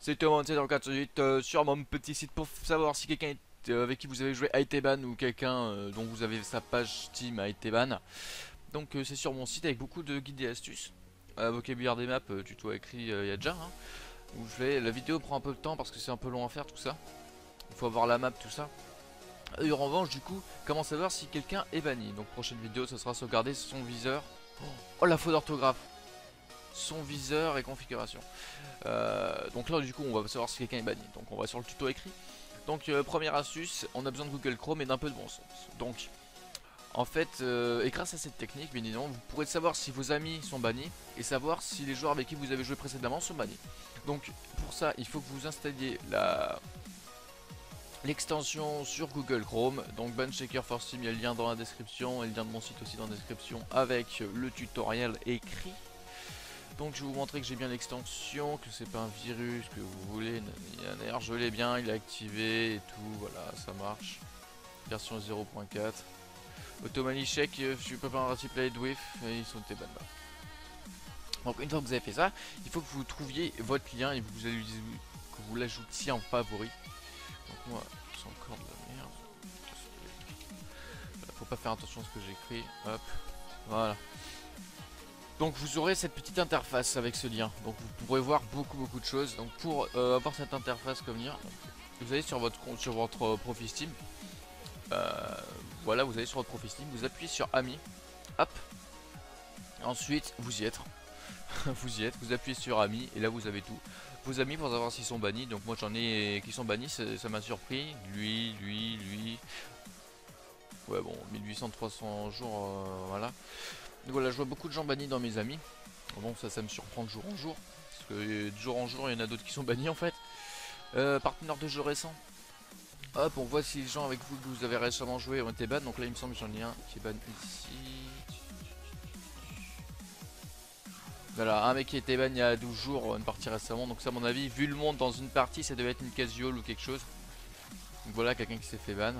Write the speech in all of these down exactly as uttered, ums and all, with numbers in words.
C'est Thomas, c'est dans le quatre huit euh, sur mon petit site pour savoir si quelqu'un est, euh, avec qui vous avez joué a été ban ou quelqu'un euh, dont vous avez sa page Steam a été ban. Donc euh, c'est sur mon site avec beaucoup de guides et astuces. Euh, vocabulaire des maps, euh, tuto écrit il euh, y a déjà. Hein, où je vais, la vidéo prend un peu de temps parce que c'est un peu long à faire tout ça. Il faut avoir la map, tout ça. Et en revanche, du coup, comment savoir si quelqu'un est banni. Donc prochaine vidéo, ce sera sauvegarder son viseur. Oh la faute d'orthographe. Son viseur et configuration. Euh, donc là du coup on va savoir si quelqu'un est banni. Donc on va sur le tuto écrit. Donc euh, première astuce, on a besoin de Google Chrome et d'un peu de bon sens. Donc en fait, euh, et grâce à cette technique, bien évidemment, vous pourrez savoir si vos amis sont bannis et savoir si les joueurs avec qui vous avez joué précédemment sont bannis. Donc pour ça, il faut que vous installiez la l'extension sur Google Chrome. Donc Ban Checker for Steam, il y a le lien dans la description et le lien de mon site aussi dans la description avec le tutoriel écrit. Donc je vais vous montrer que j'ai bien l'extension, que c'est pas un virus, que vous voulez, d'ailleurs je l'ai bien, il est activé et tout, voilà, ça marche. Version zéro point quatre. Automani check, je suis pas un multiplayer with, et ils sont ban là. Donc une fois que vous avez fait ça, il faut que vous trouviez votre lien et vous allez que vous l'ajoutiez en favori. Donc moi, c'est encore de la merde. Faut pas faire attention à ce que j'écris, hop, voilà. Donc vous aurez cette petite interface avec ce lien. Donc vous pourrez voir beaucoup beaucoup de choses. Donc pour euh, avoir cette interface comme lien, vous allez sur votre compte, sur votre euh, profil Steam. Euh, voilà, vous allez sur votre profil Steam, vous appuyez sur Amis. Hop. Ensuite vous y êtes. vous y êtes, vous appuyez sur Amis et là vous avez tout. Vos amis pour savoir s'ils sont bannis. Donc moi j'en ai qui sont bannis, ça m'a surpris. Lui, lui, lui. Ouais bon, mille huit cents trois cents jours, euh, voilà. Donc voilà, je vois beaucoup de gens bannis dans mes amis. Bon, ça, ça me surprend de jour en jour. Parce que de jour en jour, il y en a d'autres qui sont bannis en fait. Euh, partenaire de jeu récent. Hop, on voit si les gens avec vous que vous avez récemment joué ont été ban. Donc là, il me semble que j'en ai un qui est ban ici. Voilà, un mec qui a été ban il y a douze jours, une partie récemment. Donc ça, à mon avis, vu le monde dans une partie, ça devait être une casual ou quelque chose. Donc voilà, quelqu'un qui s'est fait ban.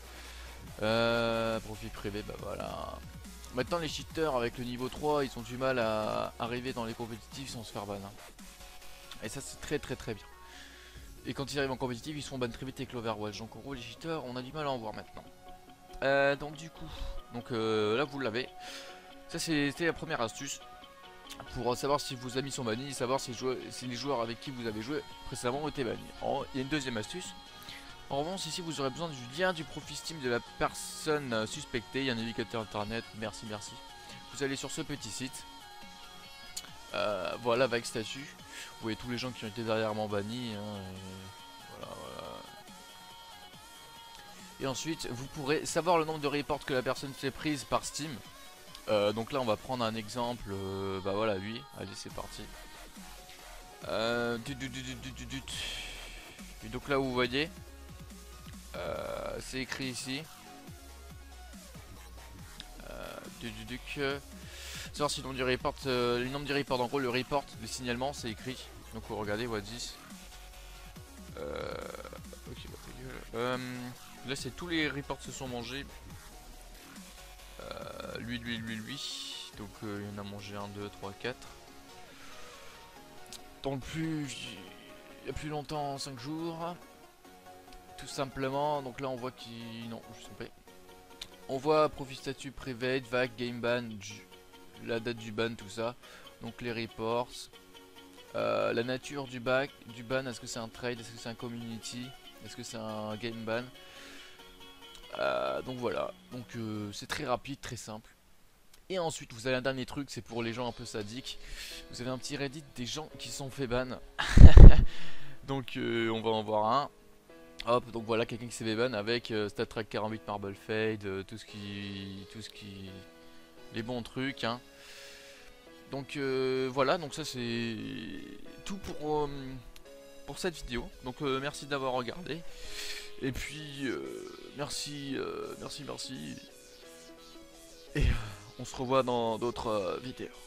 Euh, profil privé, bah voilà. Maintenant les cheaters avec le niveau trois ils ont du mal à arriver dans les compétitifs sans se faire ban hein. Et ça c'est très très très bien. Et quand ils arrivent en compétitif ils se font ban très vite avec l'Overwatch. Donc en gros les cheaters on a du mal à en voir maintenant. euh, Donc du coup donc euh, là vous l'avez. Ça c'était la première astuce pour savoir si vos amis sont bannis, savoir si, si les joueurs avec qui vous avez joué précédemment ont été bannis. Il y a une deuxième astuce. En revanche, ici vous aurez besoin du lien du profil Steam de la personne suspectée. Il y a un navigateur internet, merci, merci. Vous allez sur ce petit site. Euh, voilà, avec statut. Vous voyez tous les gens qui ont été dernièrement bannis. Hein, et voilà, voilà. Et ensuite, vous pourrez savoir le nombre de reports que la personne s'est prise par Steam. Euh, donc là, on va prendre un exemple. Euh, bah voilà, lui. Allez, c'est parti. Euh, du, du, du, du, du, du. Et donc là, vous voyez. Euh, c'est écrit ici. Euh, du, du, du, que... Savoir si le nombre du report, euh, le nombre du report, en gros le report, le signalement c'est écrit. Donc vous regardez, what dix. Euh, ok, bah ta gueule. Euh, là c'est tous les reports se sont mangés. Euh, lui, lui, lui, lui. Donc euh, il y en a mangé un, deux, trois, quatre. Dans le plus, il y a plus longtemps, cinq jours. Tout simplement, donc là on voit qu'il... Non, je suis trompé. On voit profil statut, private, vague, game ban, la date du ban, tout ça. Donc les reports. Euh, la nature du, back, du ban, est-ce que c'est un trade, est-ce que c'est un community, est-ce que c'est un game ban. euh, Donc voilà, donc euh, c'est très rapide, très simple. Et ensuite vous avez un dernier truc, c'est pour les gens un peu sadiques. Vous avez un petit Reddit des gens qui sont fait ban. Donc euh, on va en voir un. Hop, donc voilà quelqu'un qui s'est ban avec euh, StatTrack quarante-huit Marble Fade, euh, tout ce qui... tout ce qui... les bons trucs hein. Donc euh, voilà, donc ça c'est tout pour, euh, pour cette vidéo. Donc euh, merci d'avoir regardé. Et puis euh, merci, euh, merci, merci. Et euh, on se revoit dans d'autres euh, vidéos.